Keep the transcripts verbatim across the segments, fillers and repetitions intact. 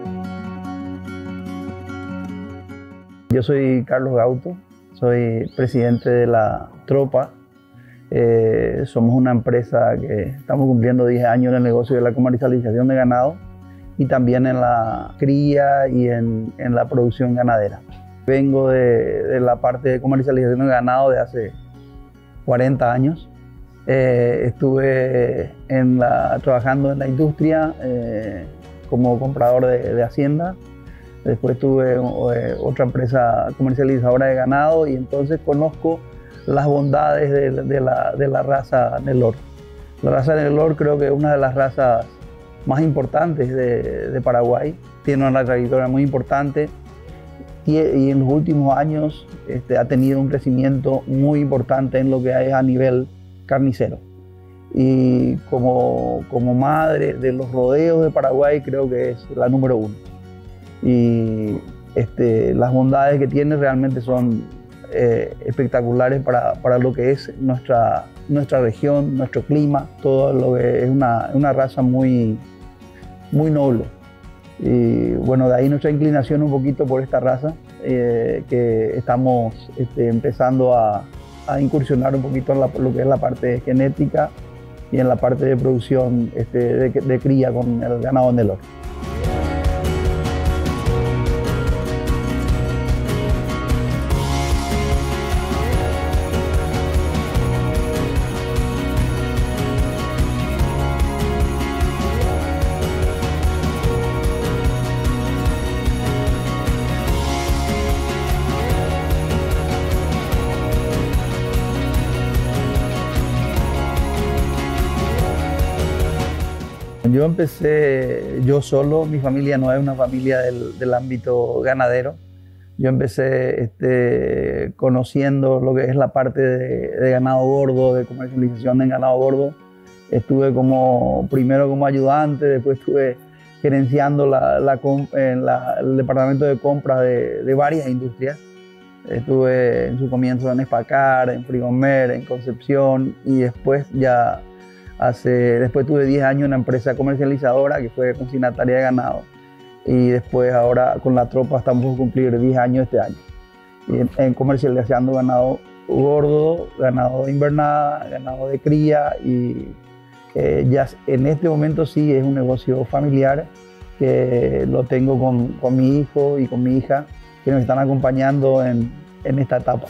Yo soy Carlos Gauto, soy presidente de la Tropa. Eh, somos una empresa que estamos cumpliendo diez años en el negocio de la comercialización de ganado y también en la cría y en, en la producción ganadera. Vengo de, de la parte de comercialización de ganado de hace cuarenta años. Eh, estuve en la, trabajando en la industria eh, como comprador de, de hacienda. Después tuve eh, otra empresa comercializadora de ganado y entonces conozco las bondades de, de, la, de la raza Nelore. La raza Nelore creo que es una de las razas más importantes de, de Paraguay. Tiene una trayectoria muy importante y, y en los últimos años este, ha tenido un crecimiento muy importante en lo que es a nivel carnicero. Y como, como madre de los rodeos de Paraguay creo que es la número uno. Y este, las bondades que tiene realmente son eh, espectaculares para, para lo que es nuestra, nuestra región, nuestro clima, todo lo que es una, una raza muy, muy noble. Y bueno, de ahí nuestra inclinación un poquito por esta raza, eh, que estamos este, empezando a, a incursionar un poquito en la, lo que es la parte genética y en la parte de producción este, de, de cría con el ganado Nelore. Yo empecé yo solo, mi familia no es una familia del, del ámbito ganadero. Yo empecé este, conociendo lo que es la parte de, de ganado gordo, de comercialización de ganado gordo. Estuve como, primero como ayudante, después estuve gerenciando la, la, en la, el departamento de compras de, de varias industrias. Estuve en su comienzo en Espacar, en Frigomer, en Concepción y después ya Hace, después tuve diez años en una empresa comercializadora que fue consignataria de ganado y después ahora con la Tropa estamos por cumplir diez años este año y en, en comercializando ganado gordo, ganado de invernada, ganado de cría y eh, ya en este momento sí es un negocio familiar que lo tengo con, con mi hijo y con mi hija que nos están acompañando en, en esta etapa.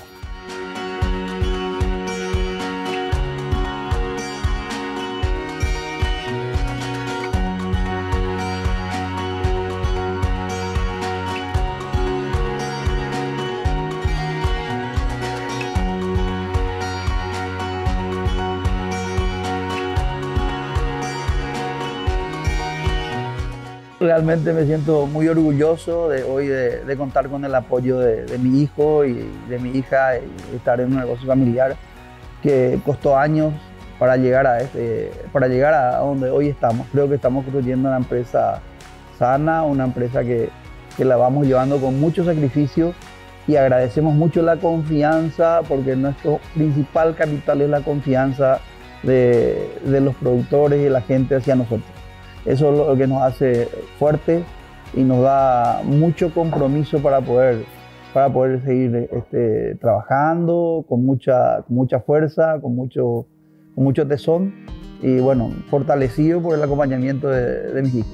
Realmente me siento muy orgulloso de hoy de, de contar con el apoyo de, de mi hijo y de mi hija y estar en un negocio familiar que costó años para llegar a, este, para llegar a donde hoy estamos. Creo que estamos construyendo una empresa sana, una empresa que, que la vamos llevando con mucho sacrificio y agradecemos mucho la confianza porque nuestro principal capital es la confianza de, de los productores y la gente hacia nosotros. Eso es lo que nos hace fuertes y nos da mucho compromiso para poder, para poder seguir este, trabajando con mucha, con mucha fuerza, con mucho, con mucho tesón y bueno, fortalecido por el acompañamiento de, de mis hijos.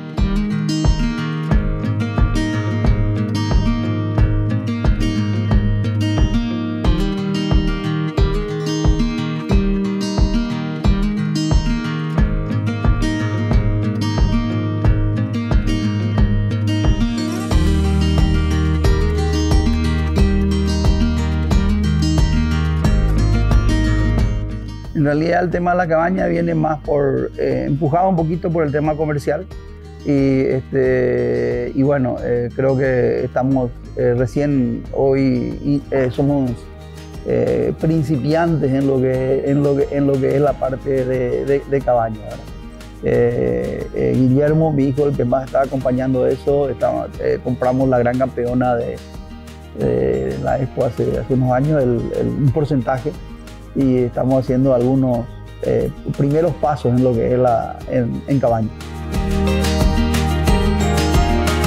En realidad el tema de la cabaña viene más por, eh, empujado un poquito por el tema comercial y, este, y bueno, eh, creo que estamos eh, recién hoy, y, eh, somos eh, principiantes en lo, que, en, lo que, en lo que es la parte de, de, de cabaña, ¿verdad? Eh, eh, Guillermo, mi hijo, el que más está acompañando eso, está, eh, compramos la gran campeona de, de la Expo hace, hace unos años, el, el, un porcentaje. Y estamos haciendo algunos eh, primeros pasos en lo que es la, en, en cabaña.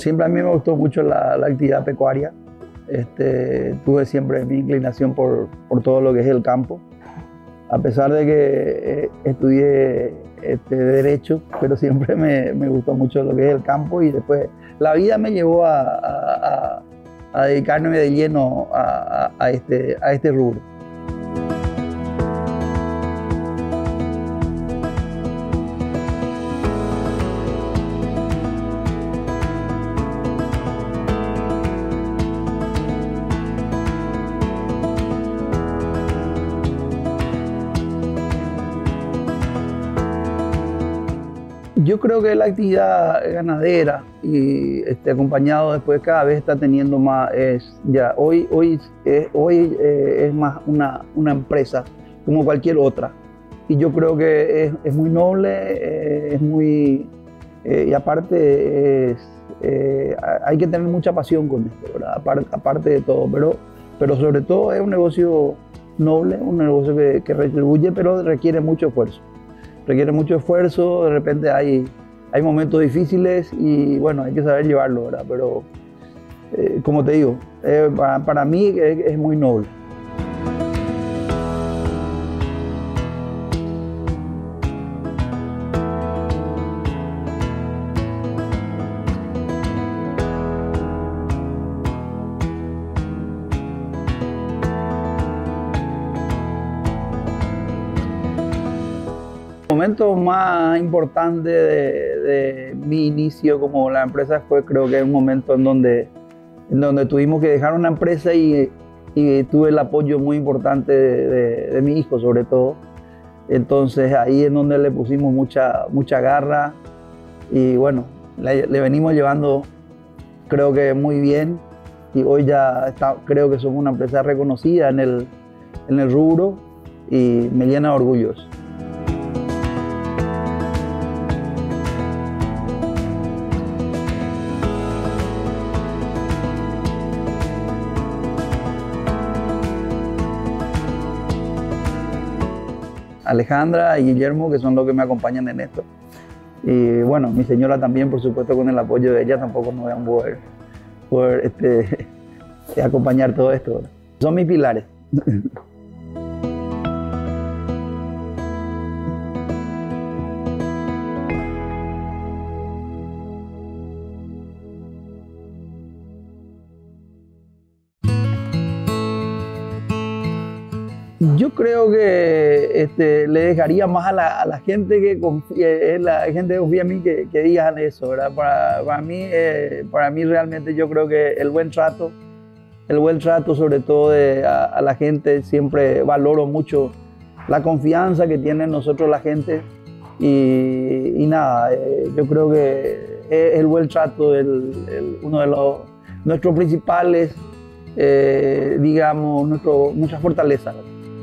Siempre a mí me gustó mucho la, la actividad pecuaria. Este, tuve siempre mi inclinación por, por todo lo que es el campo. A pesar de que eh, estudié este, Derecho, pero siempre me, me gustó mucho lo que es el campo y después la vida me llevó a, a, a, a dedicarme de lleno a, a, a, este, a este rubro. Yo creo que la actividad ganadera y este, acompañado después cada vez está teniendo más, es, ya, hoy, hoy, eh, hoy eh, es más una, una empresa como cualquier otra. Y yo creo que es, es muy noble, eh, es muy, eh, y aparte es, eh, hay que tener mucha pasión con esto, ¿verdad? Aparte, aparte de todo, pero, pero sobre todo es un negocio noble, un negocio que, que retribuye, pero requiere mucho esfuerzo. Requiere mucho esfuerzo, de repente hay, hay momentos difíciles y bueno, hay que saber llevarlo, ¿verdad? Pero eh, como te digo, eh, para, para mí es, es muy noble. El momento más importante de, de mi inicio como la empresa fue, creo que es un momento en donde, en donde tuvimos que dejar una empresa y, y tuve el apoyo muy importante de, de, de mi hijo sobre todo. Entonces ahí es donde le pusimos mucha, mucha garra y bueno, le, le venimos llevando creo que muy bien y hoy ya está, creo que somos una empresa reconocida en el, en el rubro y me llena de orgullos. Alejandra y Guillermo, que son los que me acompañan en esto. Y bueno, mi señora también, por supuesto, con el apoyo de ella, tampoco nos van a poder, poder este, acompañar todo esto, ¿verdad? Son mis pilares. Yo creo que este, le dejaría más a la, a la gente que confía, la gente que confía en mí que, que digan eso, ¿verdad? Para, para, mí, eh, para mí realmente yo creo que el buen trato, el buen trato sobre todo de, a, a la gente, siempre valoro mucho la confianza que tiene en nosotros la gente y, y nada, eh, yo creo que es el buen trato el, el, uno de los, nuestros principales, eh, digamos, nuestro, nuestras fortalezas.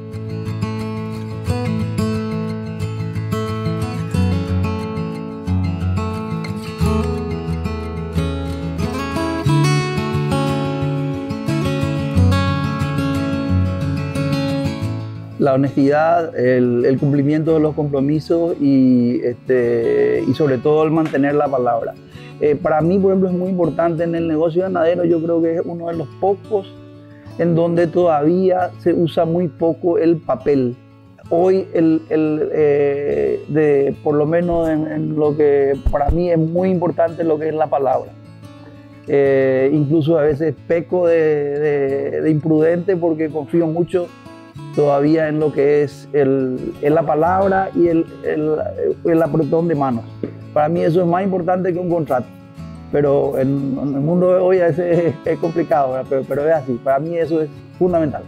La honestidad, el, el cumplimiento de los compromisos y, este, y sobre todo el mantener la palabra. Eh, para mí, por ejemplo, es muy importante en el negocio ganadero, yo creo que es uno de los pocos en donde todavía se usa muy poco el papel. Hoy, el, el, eh, de, por lo menos en, en lo que para mí es muy importante, lo que es la palabra. Eh, incluso a veces peco de, de, de imprudente porque confío mucho todavía en lo que es el, en la palabra y el, el, el apretón de manos. Para mí eso es más importante que un contrato, pero en, en el mundo de hoy es, es, es complicado, pero, pero es así, para mí eso es fundamental.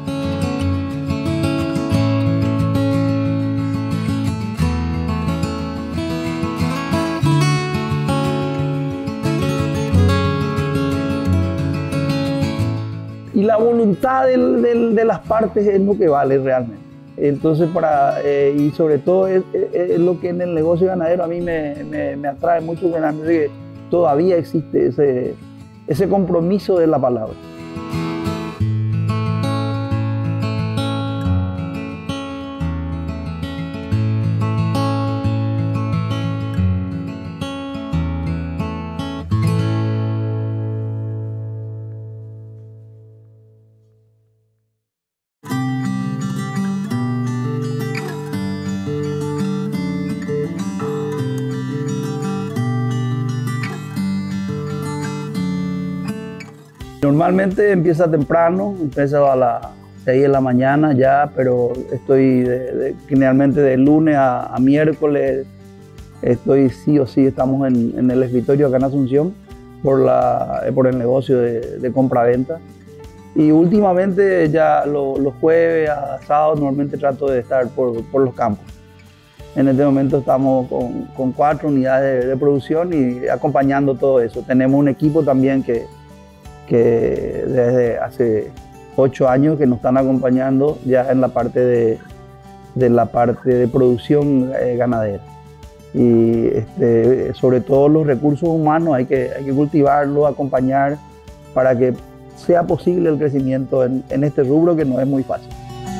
Y la voluntad del, del, de las partes es lo que vale realmente. Entonces, para, eh, y sobre todo es, es, es lo que en el negocio ganadero a mí me, me, me atrae mucho, que todavía existe ese, ese compromiso de la palabra. Normalmente empieza temprano, empieza a las seis de la mañana ya, pero estoy de, de, generalmente de lunes a, a miércoles, estoy sí o sí, estamos en, en el escritorio acá en Asunción por, la, por el negocio de, de compra-venta. Y últimamente ya lo, los jueves a sábados normalmente trato de estar por, por los campos. En este momento estamos con, con cuatro unidades de, de producción y acompañando todo eso. Tenemos un equipo también que, que desde hace ocho años que nos están acompañando ya en la parte de, de, la parte de producción eh, ganadera. Y este, sobre todo los recursos humanos hay que, hay que cultivarlos, acompañar para que sea posible el crecimiento en, en este rubro que no es muy fácil.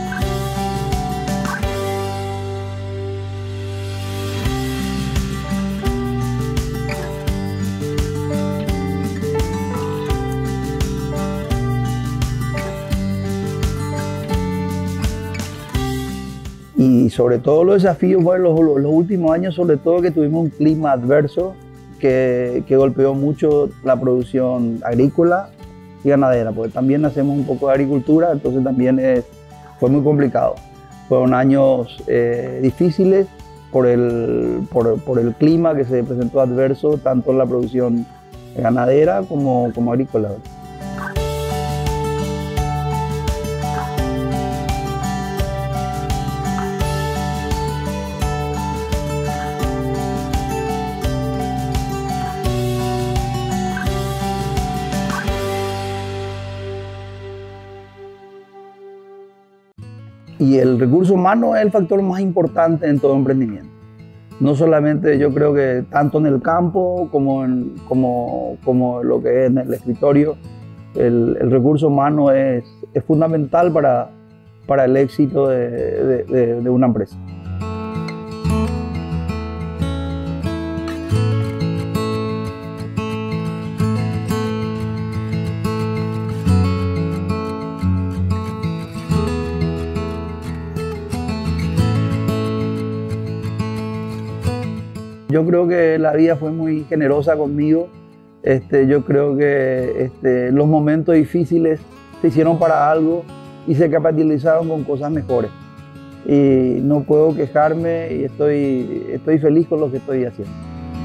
Y sobre todo los desafíos, bueno, los, los últimos años, sobre todo que tuvimos un clima adverso que, que golpeó mucho la producción agrícola y ganadera, porque también hacemos un poco de agricultura, entonces también es, fue muy complicado. Fueron años eh, difíciles por el, por, por el clima que se presentó adverso, tanto en la producción ganadera como, como agrícola. Y el recurso humano es el factor más importante en todo emprendimiento. No solamente yo creo que tanto en el campo como en como, como lo que es en el escritorio, el, el recurso humano es, es fundamental para, para el éxito de, de, de, de una empresa. Yo creo que la vida fue muy generosa conmigo. Este, yo creo que este, los momentos difíciles se hicieron para algo y se capitalizaron con cosas mejores. Y no puedo quejarme y estoy, estoy feliz con lo que estoy haciendo.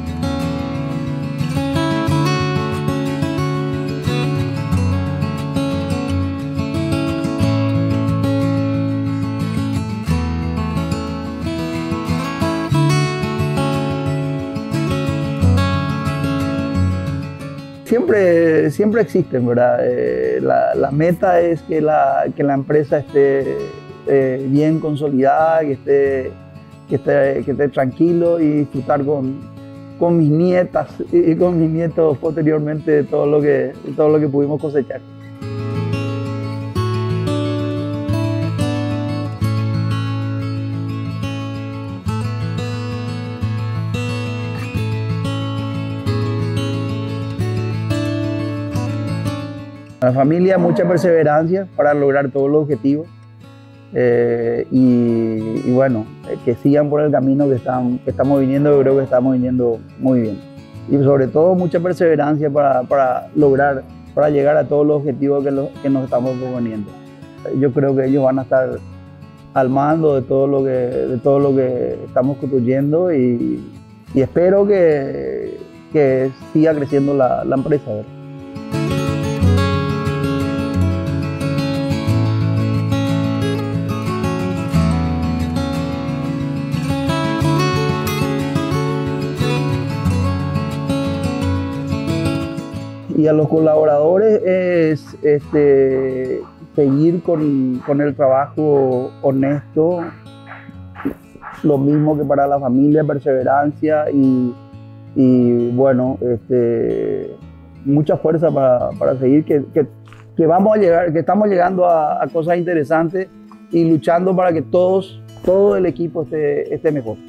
Siempre, siempre existen, ¿verdad? Eh, la, la meta es que la, que la empresa esté eh, bien consolidada, que esté, que, esté, que esté tranquilo y disfrutar con, con mis nietas y con mis nietos posteriormente de todo lo que, de todo lo que pudimos cosechar. La familia, mucha perseverancia para lograr todos los objetivos eh, y, y bueno, eh, que sigan por el camino que, están, que estamos viniendo, yo creo que estamos viniendo muy bien. Y sobre todo mucha perseverancia para, para lograr, para llegar a todos los objetivos que, lo, que nos estamos proponiendo. Yo creo que ellos van a estar al mando de todo lo que, de todo lo que estamos construyendo y, y espero que, que siga creciendo la, la empresa, ¿verdad? Y a los colaboradores es este, seguir con, con el trabajo honesto, lo mismo que para la familia, perseverancia y, y bueno, este, mucha fuerza para, para seguir, que, que, que, vamos a llegar, que estamos llegando a, a cosas interesantes y luchando para que todos, todo el equipo esté, esté mejor.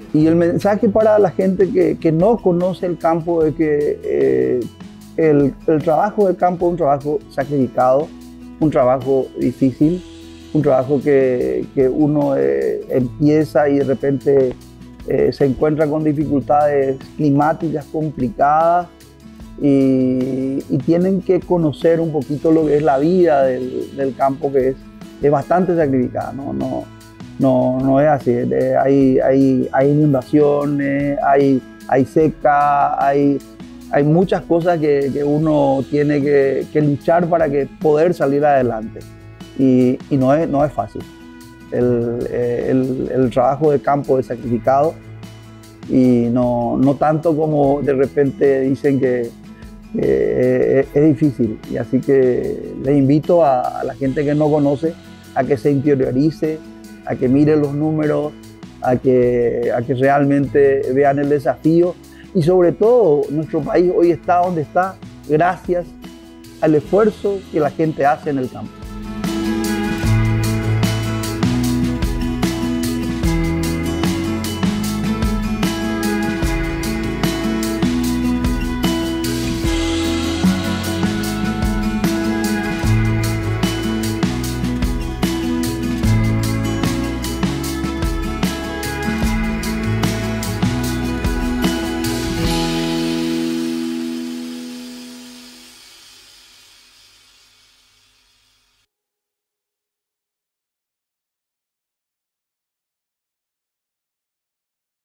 Y el mensaje para la gente que, que no conoce el campo es que eh, el, el trabajo de campo es un trabajo sacrificado, un trabajo difícil, un trabajo que, que uno eh, empieza y de repente eh, se encuentra con dificultades climáticas complicadas y, y tienen que conocer un poquito lo que es la vida del, del campo, que es, es bastante sacrificada, ¿no? No, no, no es así. Eh, hay, hay, hay inundaciones, hay, hay seca, hay, hay muchas cosas que, que uno tiene que, que luchar para que poder salir adelante. Y, y no, es, no es fácil. El, el, el trabajo de campo es sacrificado y no, no tanto como de repente dicen que, que es difícil. Y así que les invito a, a la gente que no conoce a que se interiorice, a que mire los números, a que, a que realmente vean el desafío. Y sobre todo, nuestro país hoy está donde está gracias al esfuerzo que la gente hace en el campo.